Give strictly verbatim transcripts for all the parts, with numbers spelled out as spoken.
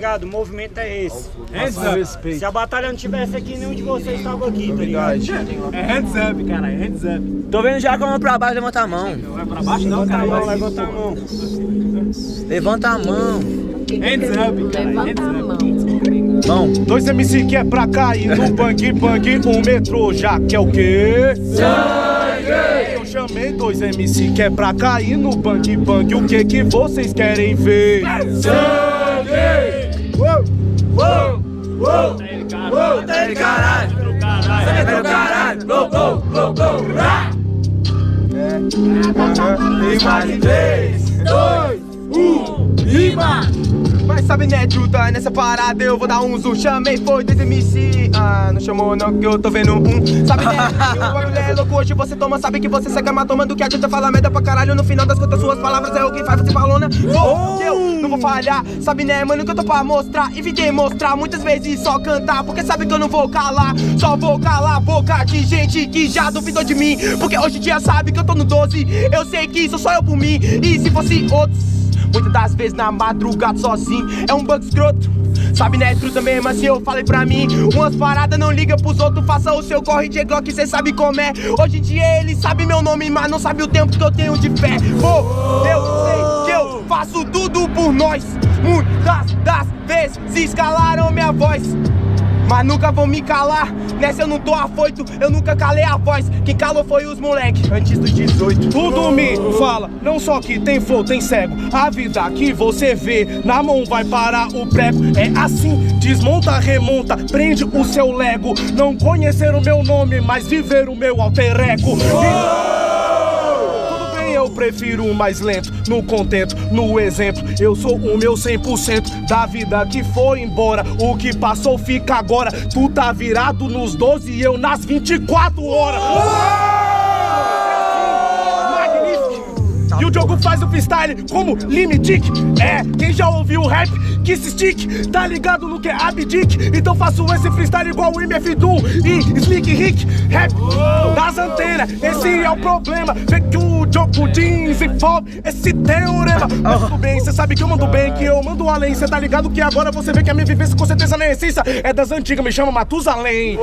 ligado? O movimento é esse. Hands up. Se a batalha não tivesse aqui, nenhum de vocês estava aqui, tá ligado? É hands up, cara, é hands up. Tô vendo já com a mão pra baixo, levanta a mão. Não vai pra baixo não, cara. Não, levanta a mão. Levanta a mão. Hands up, cara, hands up. Bom, dois M C que é pra cair no bang bang, um metrô já que é o quê? Sangue! Eu chamei dois M C que é pra cair no bang bang, o que que vocês querem ver? Sangue! Uou! Uou! Uou! Uou! tá ele caralho! Sangue do caralho! Blow, blow, blow, blow! Tem mais de três, dois, um, rima! Mas sabe né, Juta, nessa parada eu vou dar um zoom. Chamei, foi dois M C. Ah, não chamou não que eu tô vendo um. Sabe né, o bagulho é louco, hoje você toma. Sabe que você segue uma toma do que adianta falar merda pra caralho. No final das contas suas palavras é o que faz você falou, né? Vou, eu não vou falhar. Sabe né, mano, que eu tô pra mostrar e vim demonstrar. Muitas vezes só cantar, porque sabe que eu não vou calar. Só vou calar a boca de gente que já duvidou de mim. Porque hoje em dia sabe que eu tô no doze. Eu sei que isso só eu por mim. E se fosse outros, muitas das vezes na madrugada sozinho, é um bug escroto. Sabe né, truta mesmo assim eu falei pra mim. Umas paradas não liga pros outros, faça o seu corre de Glock, cê sabe como é. Hoje em dia ele sabe meu nome, mas não sabe o tempo que eu tenho de fé. Pô, eu sei que eu faço tudo por nós. Muitas das vezes se escalaram minha voz, mas nunca vou me calar. Nessa eu não tô afoito, eu nunca calei a voz. Quem calou foi os moleque, antes dos dezoito. Tudo me fala, não só que tem flow, tem cego. A vida que você vê, na mão vai parar o prego. É assim, desmonta, remonta, prende o seu lego. Não conhecer o meu nome, mas viver o meu alter ego. Eu prefiro o mais lento, no contento, no exemplo. Eu sou o meu cem por cento da vida que foi embora. O que passou fica agora. Tu tá virado nos doze e eu nas vinte e quatro horas. E o Diogo faz o freestyle como Limitic. É, quem já ouviu o rap que se stick, tá ligado no que é abdic. Então faço esse freestyle igual o M F Doom e Slick Rick. Rap das antenas, esse é o problema. Vê que o Diogo desenvolve esse teorema. Mas tudo bem, cê sabe que eu mando bem, que eu mando além. Cê tá ligado que agora você vê que a minha vivência com certeza na essência é das antigas, me chama Matusalém.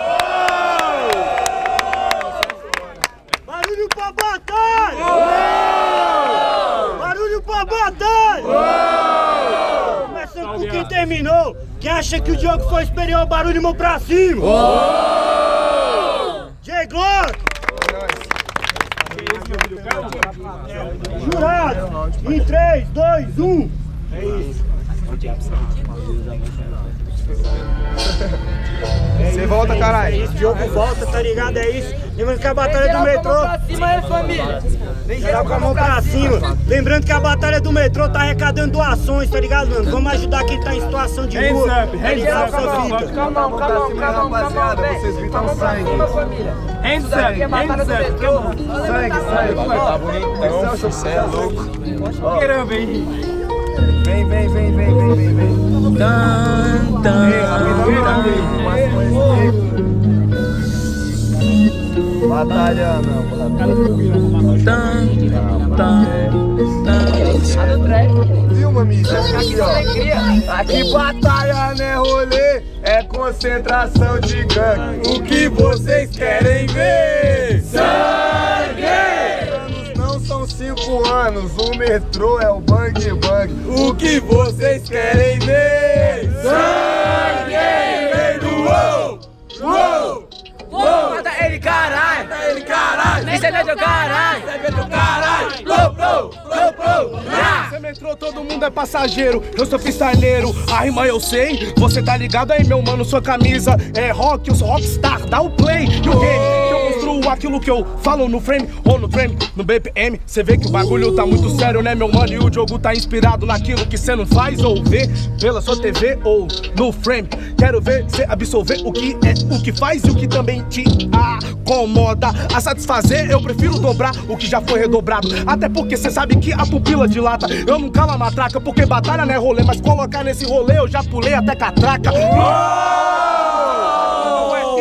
Barulho pra batalha! Barulho pra batalha! Começando com quem terminou. Quem acha que o Diogo foi superior, barulho, mão pra cima! J-Glock! Jurado! Em três, dois, um! É isso! Você volta, caralho. É isso, Diogo volta, tá ligado? É isso. Lembrando que a batalha do metrô. Pra cima aí, família. Geral com a mão pra cima. Lembrando que a batalha do metrô tá arrecadando doações, tá ligado, mano? Vamos ajudar quem tá em situação de rua. Tá ligado, sua vida? Calma, calma, calma, rapaziada. Vocês gritam sangue. Hands up, hands up. Sangue, sangue. Tá bonitão, você é louco. Caramba, hein? Vem, vem, vem, vem, vem, vem, vem. tan, tan, batalha não, tan, tan, filma, mídia, aqui ó. Aqui batalha né, rolê, é concentração de gangue. O que vocês querem ver? Sangue! Não são cinco anos, o metrô é o bang bang. O que vocês querem ver? Sangue! Vem do uou! Uou! Uou! Mata ele, caralho! Mata ele, caralho! Isso é meu caralho! Isso é meu caralho! Blow, blow, blow, blow! Você metrô, todo mundo é passageiro, eu sou freestyleiro, a rima eu sei, você tá ligado aí meu mano, sua camisa é rock, eu sou rockstar, dá o play, e o game, que eu construo aquilo que eu falo no frame, ou no frame, no B P M, cê vê que o bagulho tá muito sério né meu mano, e o Diogo tá inspirado naquilo que cê não faz ou vê, pela sua T V ou no frame, quero ver cê absorver o que é, o que faz e o que também te acomoda, a satisfazer eu prefiro dobrar o que já foi redobrado, até porque cê sabe que a pupila dilata. Eu não calo a matraca, porque batalha não é rolê, mas colocar nesse rolê eu já pulei até catraca. Não é expulso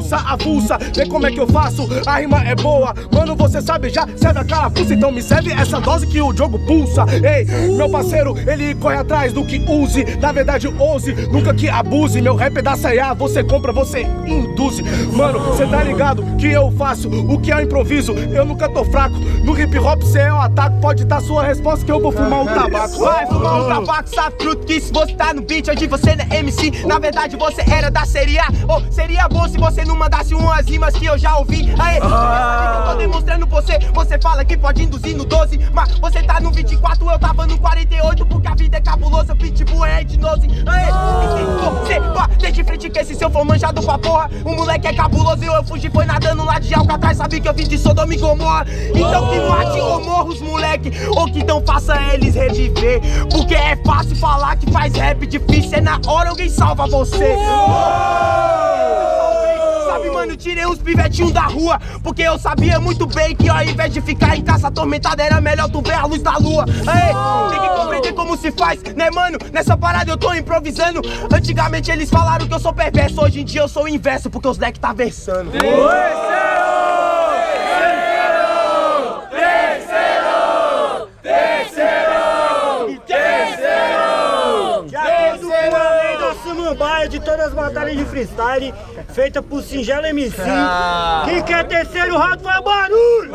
bolsa avulsa. Vê como é que eu faço, a rima é boa. Mano, você sabe já, serve a carapuça. Então me serve essa dose que o jogo pulsa. Ei, meu parceiro, ele corre atrás do que use. Na verdade, ouse, nunca que abuse. Meu rap é da C A, você compra, você induz. Mano, cê tá ligado que eu faço o que é o improviso. Eu nunca tô fraco, no hip hop cê é o ataque. Pode dar sua resposta que eu vou fumar um tabaco. Vai fumar um tabaco, sabe fruto que se você tá no beat, hoje você não é M C. Na verdade você era da série A. Oh, seria bom se você não mandasse umas rimas que eu já ouvi. Aê, ah. eu tô demonstrando você, você fala que pode induzir no doze, mas você tá no vinte e quatro, eu tava no quarenta e oito, porque a vida é cabulosa, pitbull é etnose. Aê, você bate de frente que esse seu for manjado pra porra. O moleque é cabuloso e eu fugi, foi nadando lá de Alcatraz, sabe que eu vim de Sodoma e Gomorra. Então que mate ou morra os moleque, ou que então faça eles reviver, porque é fácil falar que faz rap difícil, é na hora alguém salva você. Sabe, mano, tirei uns pivetinhos da rua, porque eu sabia muito bem que ao invés de ficar em casa atormentada, era melhor tu ver a luz da lua. Aê, tem que compreender como se faz, né, mano? Nessa parada eu tô improvisando. Antigamente eles falaram que eu sou perverso, hoje em dia eu sou o inverso, porque os leques tá versando. Samambaia de todas as batalhas de freestyle, feita por Singelo M C. Ah. Quem quer terceiro round faz barulho!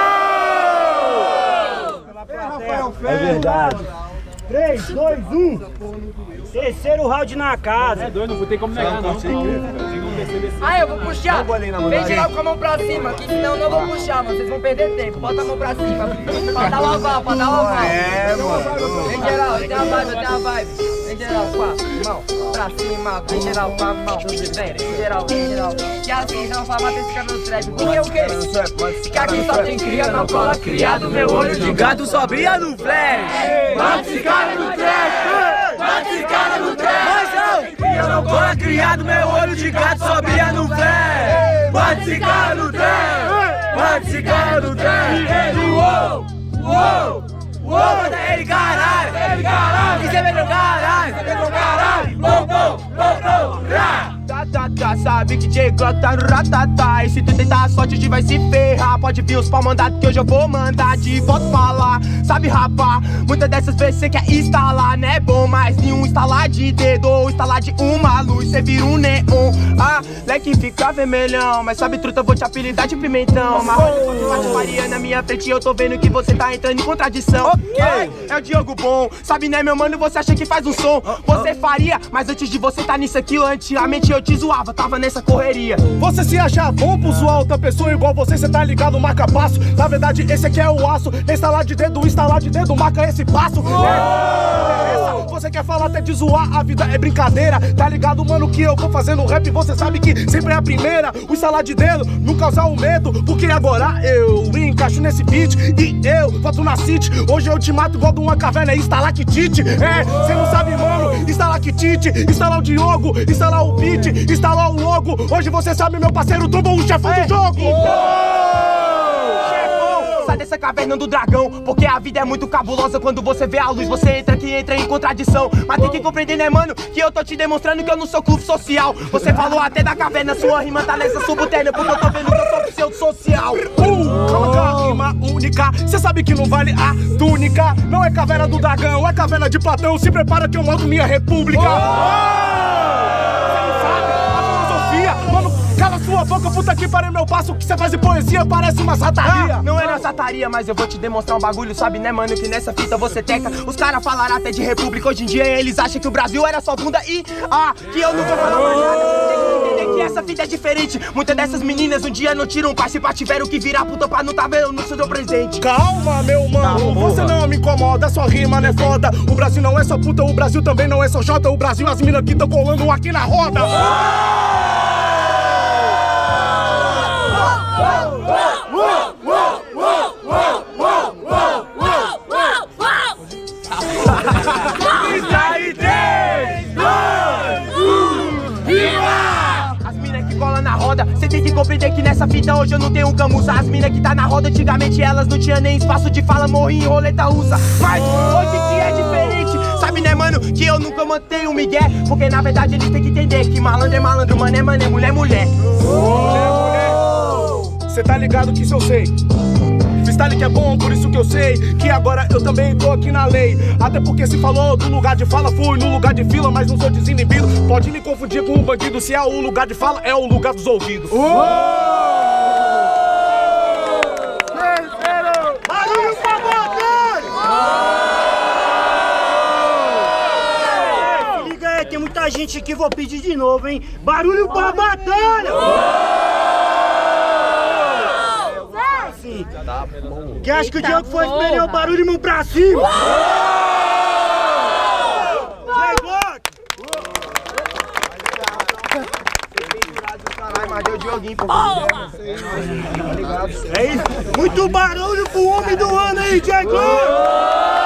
Oh! É verdade. três, dois, um. Terceiro round na casa. É doido, não vou ter como negar, não. Ah, eu vou puxar. Vem geral com a mão pra cima, que senão eu não vou puxar, mano. Vocês vão perder tempo. Bota a mão pra cima. Pra dar uma val, pra dar uma val. É, mano. Vem geral, tem a vibe, tem a vibe. Vem geral, com a mão pra cima. Vem geral, com a mão. Vem, vem geral, vem geral. Que assim não vai bater esse cara no trap. Porque o quê? Que aqui só tem cria, não cola criado. Meu olho de gato só brilha no flash. Mata esse cara no trap! Mata esse cara no trap! Mas não! Eu não cola criado, meu olho de gato só brilha no flash. Mata esse cara no trap! Mata esse cara no trap! Ele, uou! Uou! Uou! Manda ele, caralho! Ele, caralho! Isso é meu caralho! Isso é meu caralho! Low, low, low, low, rá! Tá, tá, tá, sabe que J Glock tá no ratatá. E se tu tentar a sorte, hoje vai se ferrar. Pode vir os pau mandados que hoje eu vou mandar de volta pra lá. Sabe rapar, muitas dessas vezes cê quer instalar, não é bom, mas nenhum instalar de dedo ou instalar de uma luz, cê vira um neon. Ah, leque fica vermelhão, mas sabe truta, eu vou te apelidar de pimentão. Mas olha só que bate Maria na minha frente, eu tô vendo que você tá entrando em contradição. Ok, é o Diogo bom, sabe né meu mano, você acha que faz um som. Você faria, mas antes de você tá nisso aqui, antigamente eu te zoava, tava nessa correria. Você se acha bom por zoar outra pessoa igual você, cê tá ligado, marca passo. Na verdade esse aqui é o aço, instalar de dedo, instalar de dedo, marca esse passo. É, você quer falar até de zoar, a vida é brincadeira. Tá ligado, mano, que eu vou fazendo rap, você sabe que sempre é a primeira. O instalar de dedo, não causar o medo, porque agora eu encaixo nesse beat e eu volto na city. Hoje eu te mato igual de uma caverna, é estalactite. É, cê não sabe, mano, estalactite, instalar o Diogo, instalar o beat, instalar o logo. Hoje você sabe, meu parceiro, Trombo, o chefão é do jogo. Sai dessa caverna do dragão, porque a vida é muito cabulosa. Quando você vê a luz, você entra que entra em contradição. Mas tem que compreender, né, mano, que eu tô te demonstrando que eu não sou clube social. Você falou até da caverna, sua rima tá nessa subalterna, porque eu tô vendo que eu sou pseudo social. Uh, calma com a rima única, cê sabe que não vale a túnica. Não é caverna do dragão, é caverna de Platão. Se prepara que eu mando minha república. Cê não sabe a filosofia, mano. Cala sua boca, puta que pariu, meu passo. Que cê faz de poesia parece uma sataria. Ah, não é na sataria, mas eu vou te demonstrar um bagulho. Sabe né, mano, que nessa fita você teca. Os caras falaram até de república. Hoje em dia eles acham que o Brasil era só bunda e... Ah, que eu nunca falava mais nada. Tem que entender que essa fita é diferente. Muitas dessas meninas um dia não tiram um pai. Se pá tiveram que virar puta pra não tá vendo no seu presente. Calma, meu mano, tá, você não me incomoda. Sua rima não é foda. O Brasil não é só puta, o Brasil também não é só jota. O Brasil, as minas que tão colando aqui na roda. Cê tem que compreender que nessa fita hoje eu não tenho como usar. As mina que tá na roda, antigamente elas não tinham nem espaço de fala, morri em roleta russa. Mas hoje que é diferente, Sabe, né, mano, que eu nunca mantenho o migué. Porque na verdade eles têm que entender que malandro é malandro, mané, mané, mulher, mulher. Mulher, mulher. Cê tá ligado que isso eu sei. Freestyle que é bom, por isso que eu sei que agora eu também tô aqui na lei. Até porque se falou do lugar de fala, fui no lugar de fila, mas não sou desinibido. Pode me confundir com um bandido, se é o lugar de fala, é o lugar dos ouvidos. Barulho pra batalha! Se liga aí, tem muita gente aqui, vou pedir de novo, hein? Barulho pra batalha! Assim. Quem acha que o Diogo foi esperar o barulho, mão pra cima? Jay Glock! É isso, muito barulho pro homem do ano aí, Jay Glock!